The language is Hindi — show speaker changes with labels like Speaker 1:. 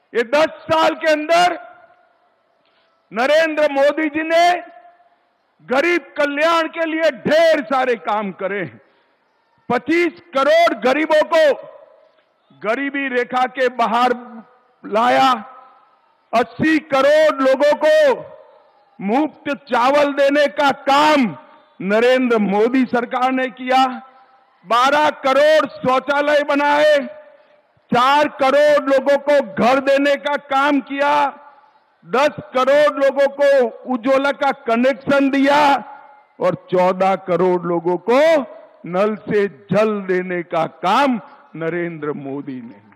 Speaker 1: ये 10 साल के अंदर नरेंद्र मोदी जी ने गरीब कल्याण के लिए ढेर सारे काम करे हैं। 25 करोड़ गरीबों को गरीबी रेखा के बाहर लाया। 80 करोड़ लोगों को मुफ्त चावल देने का काम नरेंद्र मोदी सरकार ने किया। 12 करोड़ शौचालय बनाए। 4 करोड़ लोगों को घर देने का काम किया। 10 करोड़ लोगों को उज्ज्वला का कनेक्शन दिया और 14 करोड़ लोगों को नल से जल देने का काम नरेंद्र मोदी ने